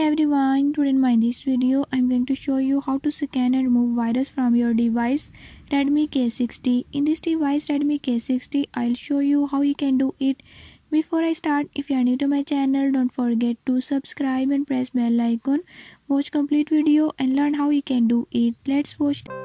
everyone, today in this video I'm going to show you how to scan and remove virus from your device Redmi K60. In this device Redmi K60 I'll show you how you can do it. Before I start, if you are new to my channel, don't forget to subscribe and press bell icon. Watch complete video and learn how you can do it. Let's watch.